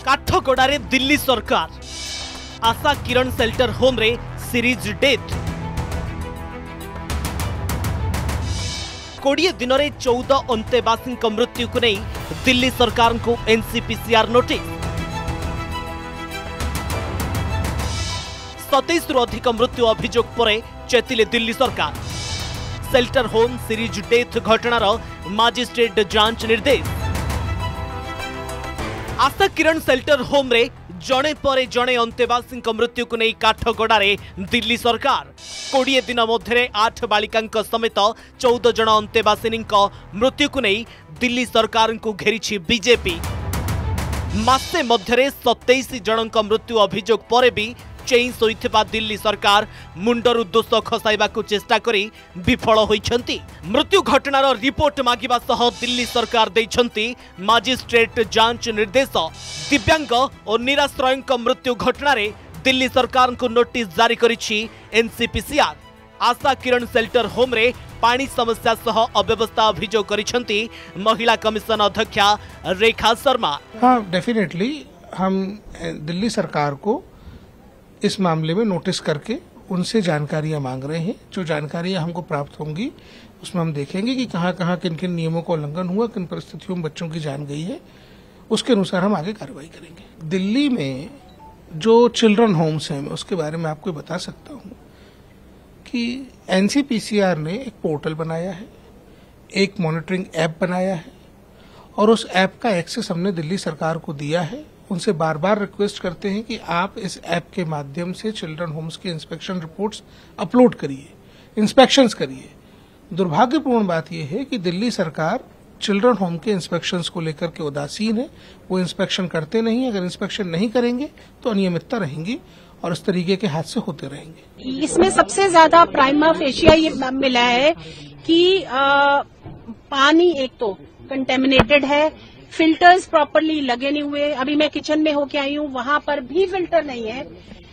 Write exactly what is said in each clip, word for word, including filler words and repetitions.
काठगोड़ारे दिल्ली सरकार Asha Kiran shelter home रे series death कोड़े दिन में चौदह अंतेवासी मृत्यु को नहीं दिल्ली सरकार को एनसीपीसीआर नोटिस सतैश रु अधिक मृत्यु अभियोग पर चेतिले दिल्ली सरकार शेल्टर होम सीरीज डेथ घटनार मजिस्ट्रेट जांच निर्देश आशा किरण शेल्टर होम रे जणे पर जणे अंतेवासी मृत्यु को नहीं काठगोड़ारे दिल्ली सरकार कोड़े दिन मध्य आठ बालिका समेत चौदह जन अंतेवासिनी मृत्यु को नहीं दिल्ली सरकार को घेरी बीजेपी मासे मध्य सतैश जन मृत्यु अभियोग पर भी चेई सोईथिबा दिल्ली सरकार मुंडरू दोष खसाइबा चेष्टा करी विफल होइछंती। मृत्यु घटनार रिपोर्ट मागिबा सह दिल्ली सरकार दैछंती मजिस्ट्रेट जांच निर्देश दिव्यांग और निराश्रय मृत्यु घटनारे दिल्ली सरकार को नोटिस जारी करिछि NCPCR Asha Kiran shelter home रे पानी समस्या सह अव्यवस्था अभियोग करिछंती महिला कमिशन अध्यक्षा रेखा शर्मा। हाँ, डेफिनेटली हम दिल्ली सरकार को इस मामले में नोटिस करके उनसे जानकारियां मांग रहे हैं। जो जानकारियां हमको प्राप्त होंगी उसमें हम देखेंगे कि कहां कहां किन किन नियमों का उल्लंघन हुआ, किन परिस्थितियों में बच्चों की जान गई है, उसके अनुसार हम आगे कार्रवाई करेंगे। दिल्ली में जो चिल्ड्रन होम्स हैं मैं उसके बारे में आपको बता सकता हूं कि एनसीपीसीआर ने एक पोर्टल बनाया है, एक मॉनिटरिंग ऐप बनाया है और उस ऐप का एक्सेस हमने दिल्ली सरकार को दिया है। उनसे बार बार रिक्वेस्ट करते हैं कि आप इस ऐप के माध्यम से चिल्ड्रन होम्स की इंस्पेक्शन रिपोर्ट्स अपलोड करिए, इंस्पेक्शंस करिए। दुर्भाग्यपूर्ण बात यह है कि दिल्ली सरकार चिल्ड्रन होम के इंस्पेक्शंस को लेकर के उदासीन है, वो इंस्पेक्शन करते नहीं। अगर इंस्पेक्शन नहीं करेंगे तो अनियमितता रहेंगी और इस तरीके के हादसे होते रहेंगे। इसमें सबसे ज्यादा प्राइमा फेशिया ये मिला है कि आ, पानी एक तो कंटेमिनेटेड है, फिल्टर्स प्रॉपरली लगे नहीं हुए। अभी मैं किचन में होके आई हूँ, वहां पर भी फिल्टर नहीं है।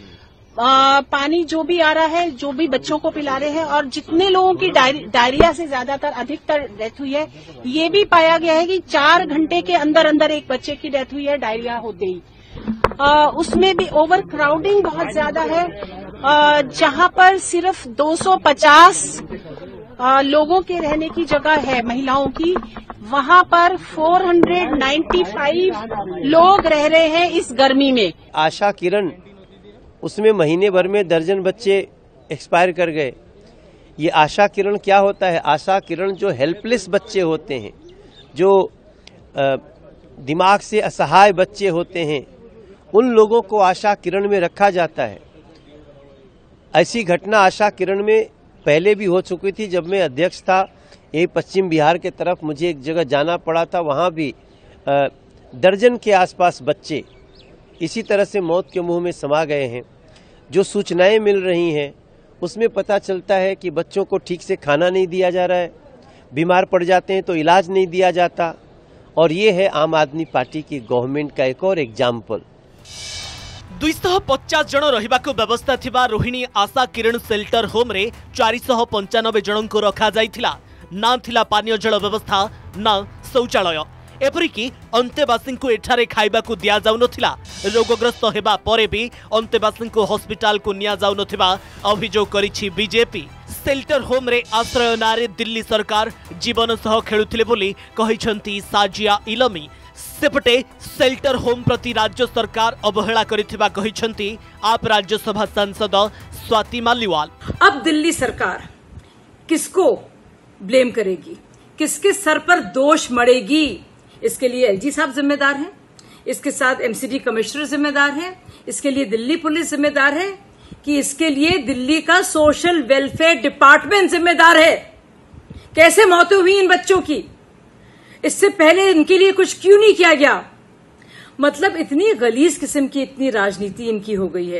आ, पानी जो भी आ रहा है, जो भी बच्चों को पिला रहे हैं, और जितने लोगों की डायरिया से ज्यादातर अधिकतर डेथ हुई है, ये भी पाया गया है कि चार घंटे के अंदर अंदर एक बच्चे की डेथ हुई है डायरिया होते ही। आ, उसमें भी ओवर क्राउडिंग बहुत ज्यादा है। आ, जहां पर सिर्फ दो सौ पचास आ, लोगों के रहने की जगह है महिलाओं की, वहां पर चार सौ पचानवे लोग रह रहे हैं इस गर्मी में। आशा किरण, उसमें महीने भर में दर्जन बच्चे एक्सपायर कर गए। ये आशा किरण क्या होता है? आशा किरण जो हेल्पलेस बच्चे होते हैं, जो दिमाग से असहाय बच्चे होते हैं, उन लोगों को आशा किरण में रखा जाता है। ऐसी घटना आशा किरण में पहले भी हो चुकी थी। जब मैं अध्यक्ष था, ये पश्चिम बिहार के तरफ मुझे एक जगह जाना पड़ा था, वहाँ भी दर्जन के आसपास बच्चे इसी तरह से मौत के मुंह में समा गए हैं। जो सूचनाएं मिल रही हैं उसमें पता चलता है कि बच्चों को ठीक से खाना नहीं दिया जा रहा है, बीमार पड़ जाते हैं तो इलाज नहीं दिया जाता, और ये है आम आदमी पार्टी की गवर्नमेंट का एक और एग्जाम्पल। दुई सौ पचास जन रहिबाको व्यवस्था थिबा रोहिणी आशा किरण शेल्टर होम रे चार सौ पंचानबे जन को रखा जाइथिला। ना थिला पानीय जल व्यवस्था, ना शौचालय, एपरिकी अंतेवासी को एठारे खाइबा को दिया जाउ नथिला। रोगग्रस्त हेबा परे भी अंतेवासी को हॉस्पिटल को निया जाउ नथिबा अभियोग करिछि बीजेपी। शेल्टर होम रे आश्रय नारे दिल्ली सरकार जीवन सह खेलुथिले बोली कहिसंती साजिया इलमी। सेपटे शेल्टर होम प्रति राज्य सरकार अवहेला करिथिबा कहिसंती आप राज्यसभा सांसद स्वाति मालीवाल। अब दिल्ली सरकार किसको ब्लेम करेगी, किसके सर पर दोष मढ़ेगी? इसके लिए एलजी साहब जिम्मेदार हैं, इसके साथ एमसीडी कमिश्नर जिम्मेदार है, इसके लिए दिल्ली पुलिस जिम्मेदार है, कि इसके लिए दिल्ली का सोशल वेलफेयर डिपार्टमेंट जिम्मेदार है। कैसे मौतें हुई इन बच्चों की, इससे पहले इनके लिए कुछ क्यों नहीं किया गया? मतलब इतनी गलीज किस्म की इतनी राजनीति इनकी हो गई है।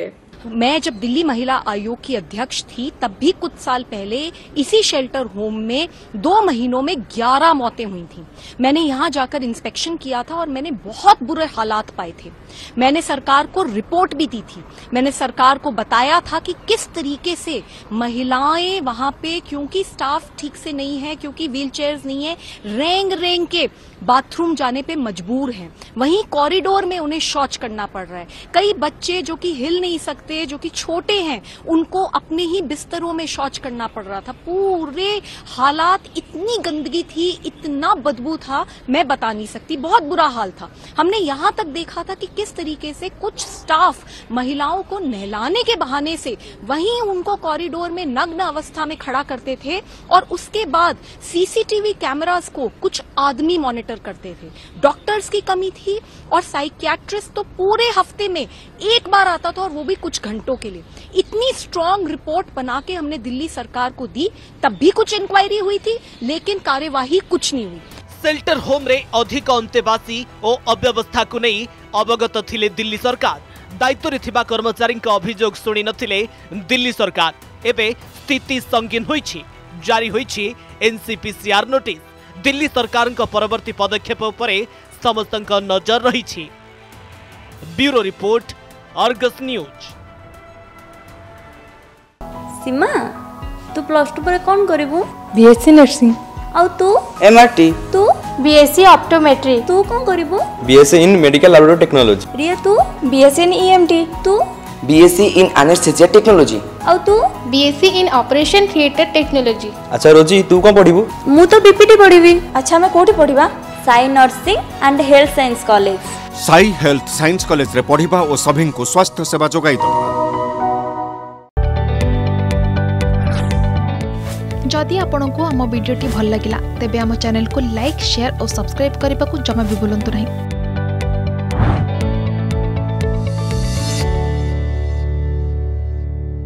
मैं जब दिल्ली महिला आयोग की अध्यक्ष थी तब भी कुछ साल पहले इसी शेल्टर होम में दो महीनों में ग्यारह मौतें हुई थी। मैंने यहां जाकर इंस्पेक्शन किया था और मैंने बहुत बुरे हालात पाए थे। मैंने सरकार को रिपोर्ट भी दी थी। मैंने सरकार को बताया था कि किस तरीके से महिलाएं वहां पे, क्योंकि स्टाफ ठीक से नहीं है, क्योंकि व्हील चेयर्स नहीं है, रेंग रेंग के बाथरूम जाने पे मजबूर हैं। वहीं कॉरिडोर में उन्हें शौच करना पड़ रहा है। कई बच्चे जो कि हिल नहीं सकते, जो कि छोटे हैं, उनको अपने ही बिस्तरों में शौच करना पड़ रहा था। पूरे हालात, इतनी गंदगी थी, इतना बदबू था, मैं बता नहीं सकती, बहुत बुरा हाल था। हमने यहां तक देखा था कि किस तरीके से कुछ स्टाफ महिलाओं को नहलाने के बहाने से वहीं उनको कॉरिडोर में नग्न अवस्था में खड़ा करते थे और उसके बाद सीसीटीवी कैमरास को कुछ आदमी मॉनिटर करते थे। डॉक्टर्स की कमी थी और साइकियाट्रिस्ट तो पूरे हफ्ते में एक बार आता था और वो भी कुछ घंटों के लिए। इतनी स्ट्रांग रिपोर्ट बना के हमने दिल्ली सरकार को दी, तब भी कुछ इंक्वायरी हुई थी लेकिन कार्यवाही कुछ नहीं हुई। सेल्टर होम रे अधिक अंतेवासी और अव्यवस्था को नहीं अवगत थिले दिल्ली सरकार। दायित्व रे थिबा कर्मचारी का अभियोग सुनी नथिले दिल्ली सरकार। एबे स्थिति संगीन होईछि, जारी होईछि एनसीपीसीआर नोटिस। दिल्ली सरकार का परवर्ती पदक्षेप उपरे समस्त नजर रही। Bureau report, Argus news. Seema, तू प्लस टू पर कौन करिवु? BSc nursing. और तू? एमआरटी। तू? BSc optometry. तू कौन करिवु? BSc in medical laboratory technology. Riya तू? BSc in EMT. तू? BSc in anaesthesia technology. और तू? BSc in operation theatre technology. अच्छा रोजी, तू कौन पढ़िबु? मु तो बीपीटी पढ़िबी। अच्छा मैं कोठी पढ़िबा? Sai nursing and health science college. Sai health science college रे पढ़िबा और सभी को स्वास्थ्य सेवा जोगाई दबा। जदि आपंक आम भिडी भल लगा तेब आम चैनल को लाइक, शेयर और सब्सक्राइब करने को जमा भी भूलु नहीं।